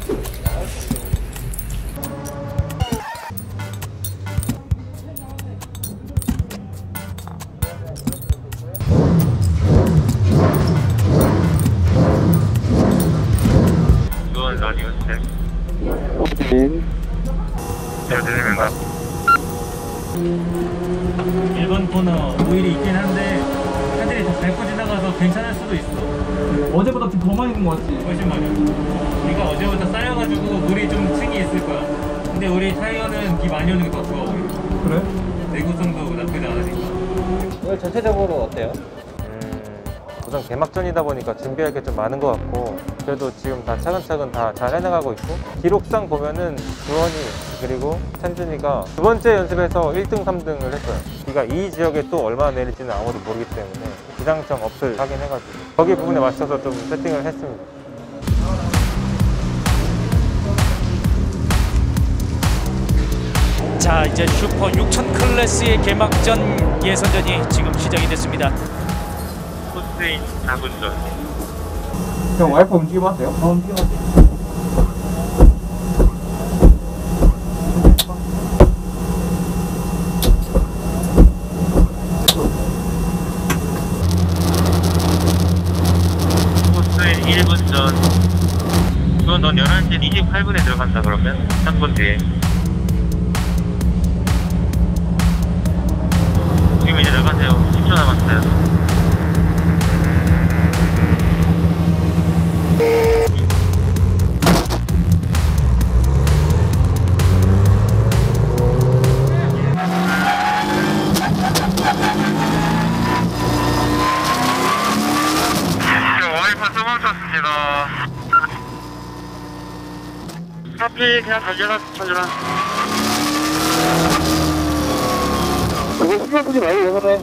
이건 라디오 스텝. 잘 들리는가? 1번 코너 오일이 있긴 한데 애들이 다 밟고 지나가서 괜찮을 수도 있어. 어제보다 좀 더 많이 있는 것 같지? 훨씬 많이. 비가 어제부터 쌓여가지고 물이 좀 층이 있을 거야. 근데 우리 타이어는 비 많이 오는 게 더 좋아 오히려. 그래? 내구성도 나쁘지 않으니까. 오늘 전체적으로 어때요? 우선 개막전이다 보니까 준비할 게 좀 많은 것 같고, 그래도 지금 다 차근차근 다 잘 해나가고 있고, 기록상 보면은 주원이 그리고 찬준이가 두 번째 연습에서 1등, 3등을 했어요. 비가 이 지역에 또 얼마나 내릴지는 아무도 모르기 때문에 기상청 어플 확인해가지고 거기 부분에 맞춰서 좀 세팅을 했습니다. 자, 이제 슈퍼 6000 클래스의 개막전 예선전이 지금 시작이 됐습니다. 코스인 4분전. 형 와이프 움직여봤어요? 움직여봤어요. 코스인 1분전. 그건 넌 11시 28분에 들어간다 그러면 3분 뒤에. 지금 이제 들어가세요. 10초 남았어요. 와이프 써멈췄습니다. 하필 그냥 달려라 달려라. 그거 신경 쓰지 말고 왜 그래?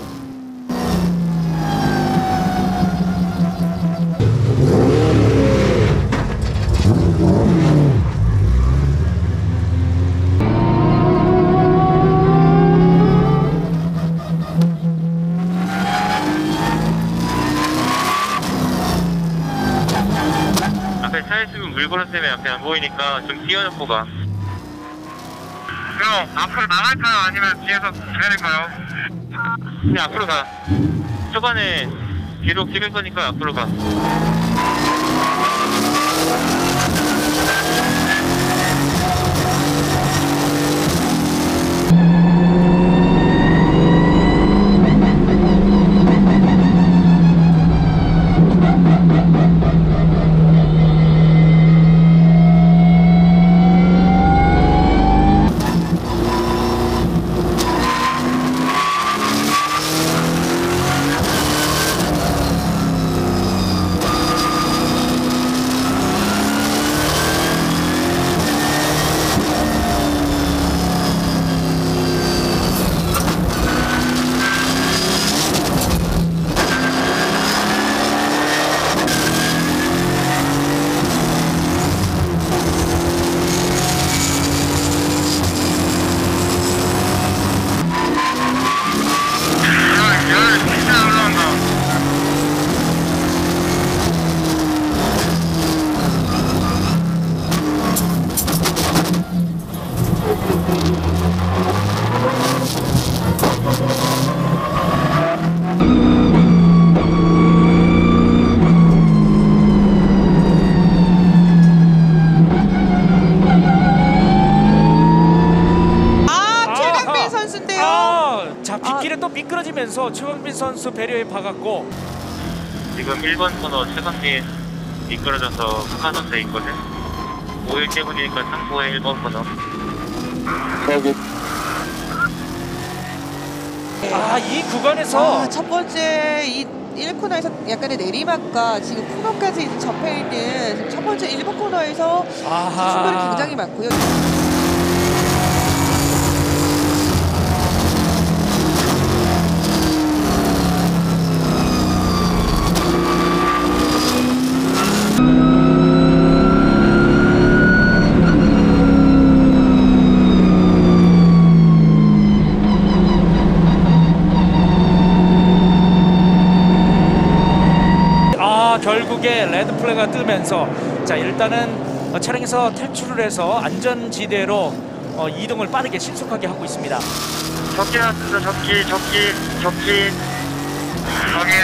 앞에 차 있으면 물 걸었 때문에 앞에 안 보이니까 좀 띄워놓고 가. 형 앞으로 나갈까요? 아니면 뒤에서 기다릴까요? 그냥 앞으로 가. 초반에 기록 찍을 거니까 앞으로 가. 미끄러지면서 최광빈 선수 배려에 박았고, 지금 1번 코너 최강민 미끄러져서 후카선돼 있거든. 오일 때문이니까 참고해. 1번 코너. 이 구간에서 첫 번째 이 1코너에서 약간의 내리막과 지금 코너까지 접해 있는 첫 번째 1번 코너에서 충돌이 굉장히 많고요. 결국에 레드 플래그가 뜨면서 자 일단은 차량에서 탈출을 해서 안전지대로 이동을 빠르게 신속하게 하고 있습니다. 적기 나왔습니다. 적기. 확인.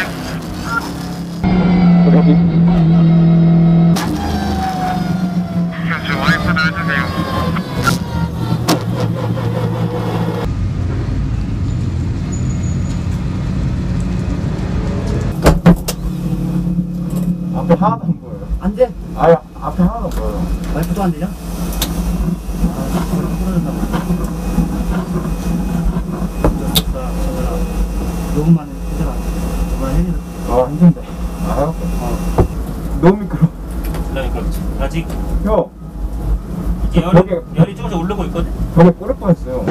여기. 저 와이프도 해주세요. 앞에 하나도 안 보여요. 안 돼. 아예 앞에 하나도 안 보여요. 와이프도 안 되냐? 너무 많은 힘들어. 그만해. 아 힘든데. 아 너무 미끄러. 그다음에 그렇지. 아직 형 이제 벽에 열이 조금씩 오르고 있거든. 벽에 뿌릴 뻔했어요.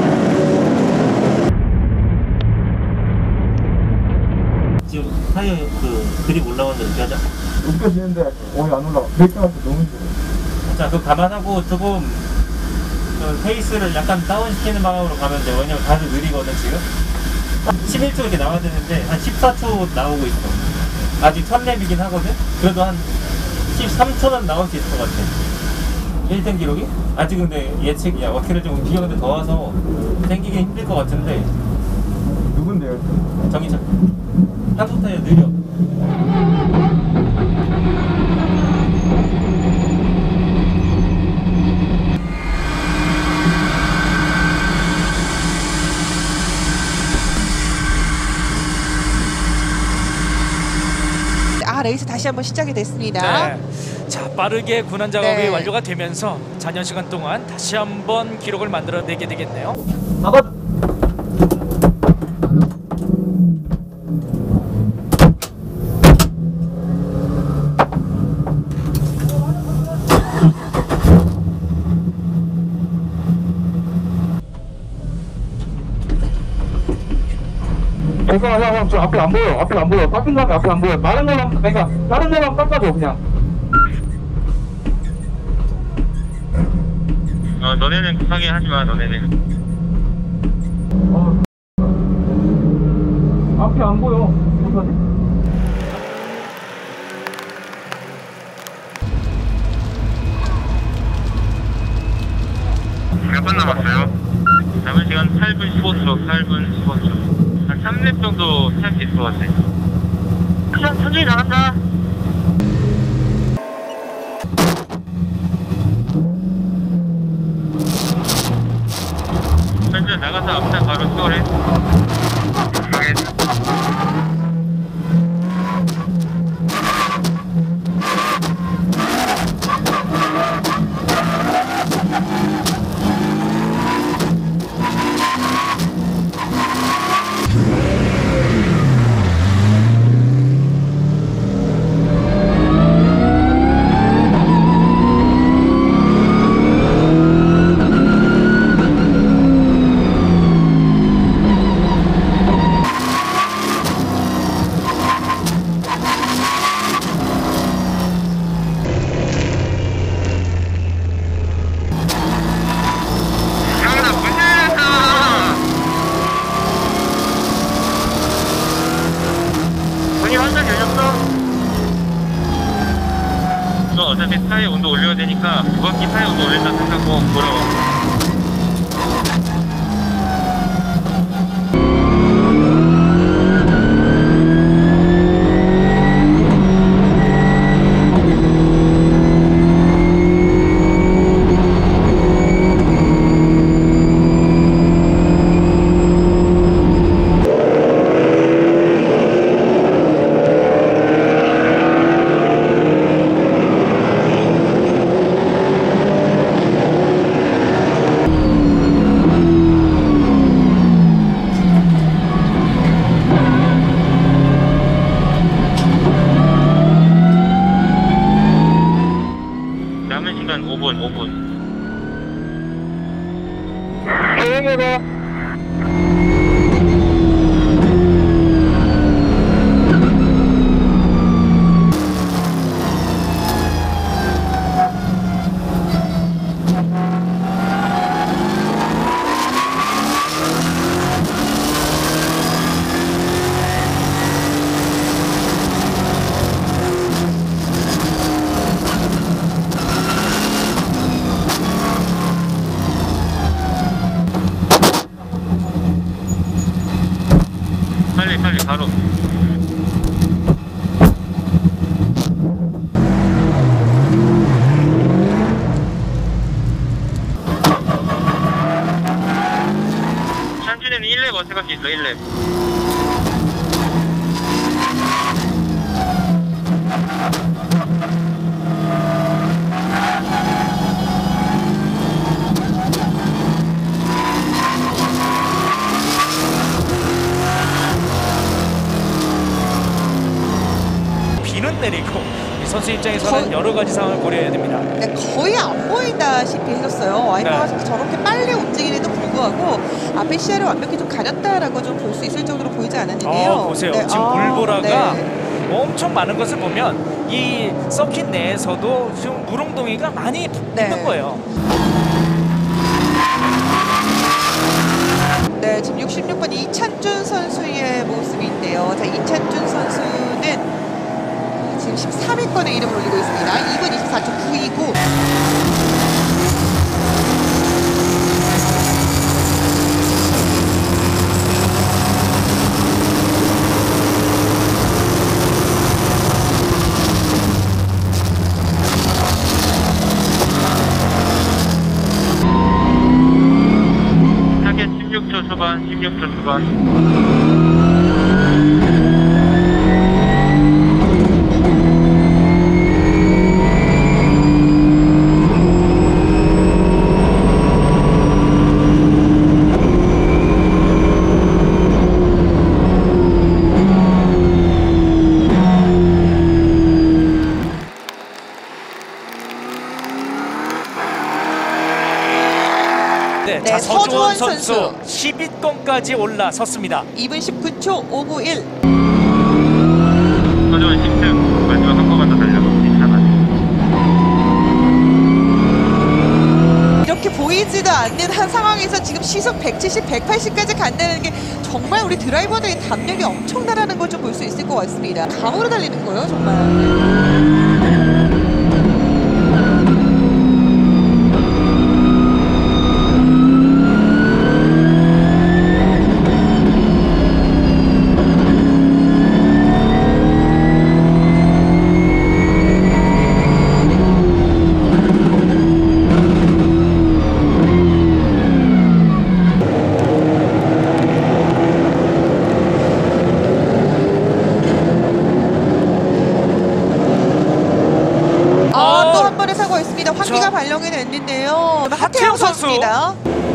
지금 타이어 그 그립 올라오는 거 느껴져? 느껴지는데 거의 안 올라가. 브레이크 할때 너무 힘들어. 자, 그거 감안하고 조금 페이스를 약간 다운시키는 방향으로 가면 돼. 왜냐면 다들 느리거든 지금. 11초 이렇게 나와야 되는데 한 14초 나오고 있어. 아직 첫 랩이긴 하거든. 그래도 한 13초는 나올 수 있을 것 같아. 1등 기록이? 아직 근데 예측이야. 어떻게든 좀 비가 근데 더 와서 생기긴 힘들 것 같은데. 누군데요? 정희철. 한국 타이어 느려. 레이스 다시 한번 시작이 됐습니다. 네. 자, 빠르게 군환 작업이 네. 완료가 되면서 잔여 시간 동안 다시 한번 기록을 만들어내게 되겠네요. 나가. 형, 저 앞에 안 보여. 앞에 안 보여. 깎은 다음에 앞에 안 보여. 다른 거랑, 그러니까 다른 거랑 깎아줘 그냥. 너네는 급하게 하지 마. 너네는. 앞에 안 보여. 어떡하지? 몇 분 남았어요? 남은 시간 8분 15초. 8분 15초. 한 3렙 정도 탈 수 있을 것 같아. 천천히 나간다. 현재 나가서 앞차 바로 수월해. 확인. 너 어차피 타이어 온도 올려야 되니까 두 바퀴 타이어 온도 올린다 생각하고 돌아와. 남은 시간 5분. 1렙. 비는 내리고 이 선수 입장에서는 여러 가지 상황을 고려해야 됩니다. 네, 거의 안 보인다시피 해줬어요. 와이퍼가 네. 저렇게 빨리 움직이는데도 불구하고 앞에 시야를 완벽히 좀 가렸다라고 좀 볼 수 있을 정도로 보이지 않았는데요. 보세요. 네, 지금 물보라가 네. 엄청 많은 것을 보면 이 서킷 내에서도 지금 물홍동이가 많이 있는 거예요. 네, 지금 66번 이찬준 선수의 모습인데요. 자, 이찬준 선수는 지금 13위권에 이름을 올리고 있습니다. 2분 24초 929. 타겟 16초 초반, 16초 초반. 네, 네, 자, 서주원 서주원 선수 10위권까지 올라섰습니다. 2분 19초 591. 서주원 10등. 마지막 한 번만 더 달려도 괜찮아요. 이렇게 보이지도 않는 한 상황에서 지금 시속 170, 180까지 간다는 게 정말 우리 드라이버들의 담력이 엄청나다는 걸 좀 볼 수 있을 것 같습니다. 감으로 달리는 거예요, 정말. 또 한 번의 사고가 있습니다. 환기가 발령이 됐는데요. 하태영 선수입니다.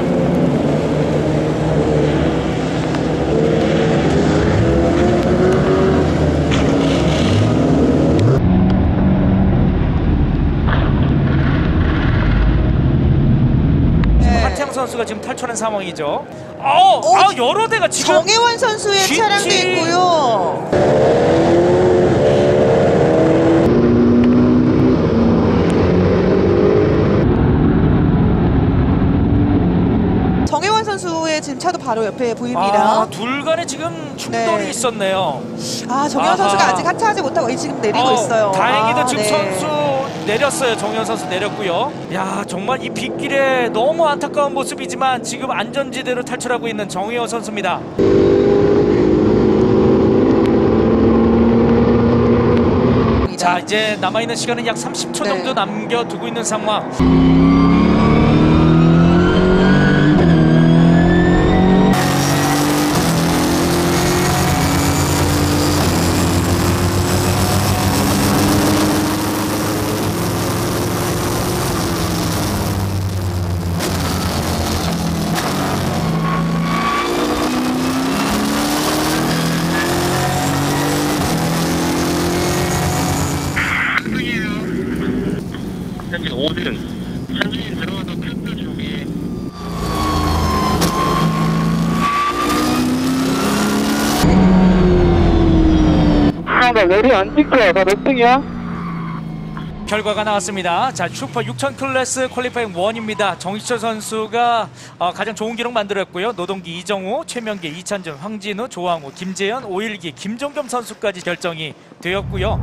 하태영 선수가 지금 탈출한 상황이죠. 여러 대가 지금 정혜원 선수의 GT. 차량도 있고요. 정혜원 선수의 지금 차도 바로 옆에 보입니다. 둘 간에 지금 충돌이 네. 있었네요. 정혜원 선수가 아직 하차하지 못하고 지금 내리고 있어요. 다행히도 지금 네. 선수 내렸어요. 정현 선수 내렸고요. 야, 정말 이 빗길에 너무 안타까운 모습이지만 지금 안전지대로 탈출하고 있는 정혜원 선수입니다. 자, 이제 남아있는 시간은 약 30초 네. 정도 남겨두고 있는 상황. 현재 5등. 한중이 들어가도 큰 쪽에. 나 머리 안 찍혀. 나 몇 등이야? 결과가 나왔습니다. 자, 슈퍼 6000 클래스 퀄리파잉 1입니다. 정희철 선수가 가장 좋은 기록 만들었고요. 노동기 이정우, 최명기, 이찬준, 황진우, 조항우, 김재현, 오일기, 김종겸 선수까지 결정이 되었고요.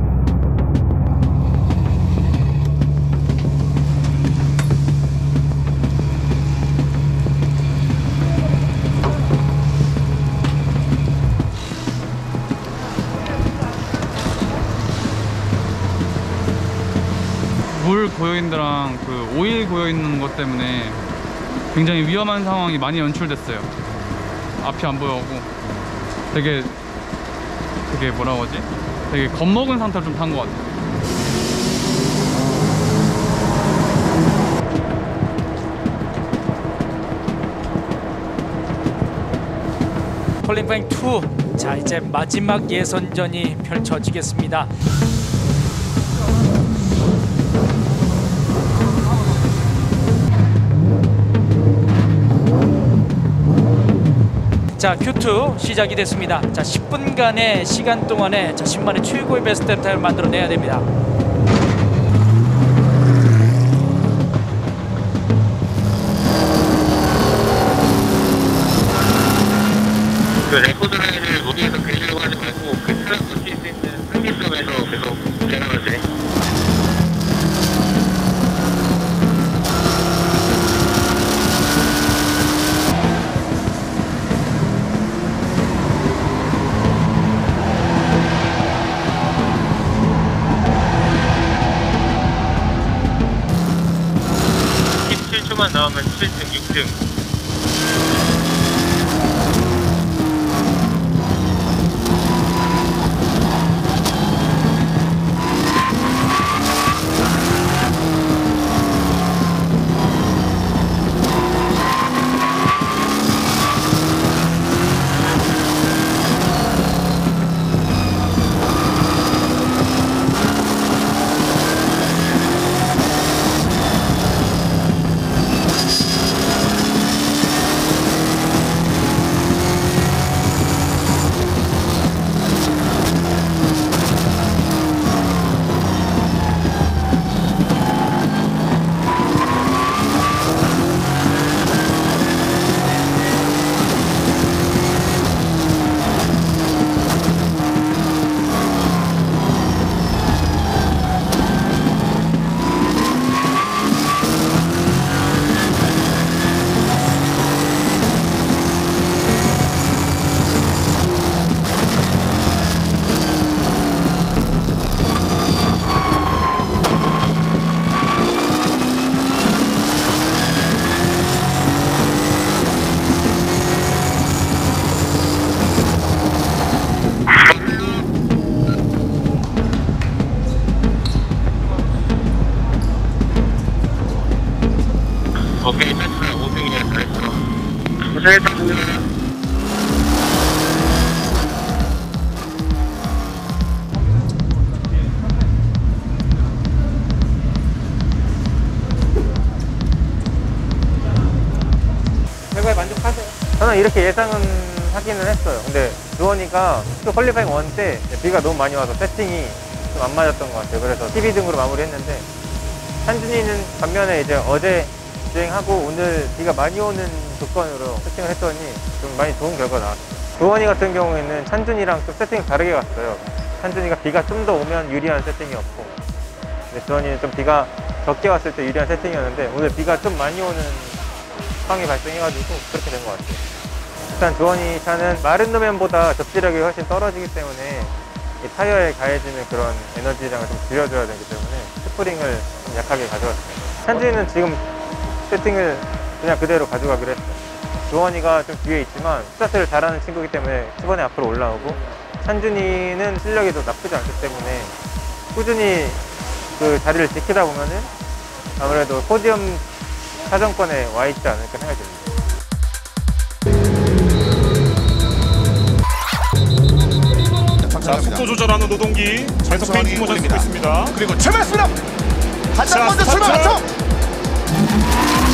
물 고여있는랑 그 오일 고여있는 것 때문에 굉장히 위험한 상황이 많이 연출됐어요. 앞이 안 보여고 되게 뭐라고 하지? 되게 겁먹은 상태로 좀 탄 것 같아요. 퀄리파잉 2. 자, 이제 마지막 예선전이 펼쳐지겠습니다. 자, Q2 시작이 됐습니다. 자, 10분간의 시간 동안에 자, 10만의 최고의 베스트 타임을 만들어내야 됩니다. 그 레코드 라인을 무리해서 그리려고 하지 말고 그 트랙도 칠 수 있는 승리점에서 계속 진행하면 돼. 만 나오면 7등, 6등. 오케이, 됐어. 5등이야. 잘했어. 고생했다. 결과에 만족하세요? 저는 이렇게 예상은 하기는 했어요. 근데 주원이가 또 퀄리파잉 1 때 비가 너무 많이 와서 세팅이 좀 안 맞았던 것 같아요. 그래서 12등으로 마무리했는데, 찬준이는 반면에 이제 어제 주행하고 오늘 비가 많이 오는 조건으로 세팅을 했더니 좀 많이 좋은 결과가 나왔어요. 주원이 같은 경우에는 찬준이랑 좀 세팅을 다르게 갔어요. 찬준이가 비가 좀 더 오면 유리한 세팅이었고, 근데 주원이는 좀 비가 적게 왔을 때 유리한 세팅이었는데, 오늘 비가 좀 많이 오는 상황이 발생해가지고 그렇게 된 것 같아요. 일단 주원이 차는 마른路面보다 접지력이 훨씬 떨어지기 때문에 이 타이어에 가해지는 그런 에너지량을 좀 줄여줘야 되기 때문에 스프링을 좀 약하게 가져왔어요. 찬준이는 지금 세팅을 그냥 그대로 가져가기로 했어요. 주원이가 좀 뒤에 있지만 스타트를 잘하는 친구이기 때문에 수번에 앞으로 올라오고, 찬준이는 실력이 좀 나쁘지 않기 때문에 꾸준히 그 자리를 지키다 보면은 아무래도 포디움 사정권에 와 있지 않을까 생각이 듭니다. 자, 속도 조절하는 노동기 계속 페인팅 모션 쓰고 있습니다. 그리고 출발했습니다. 가장 먼저 출발하죠.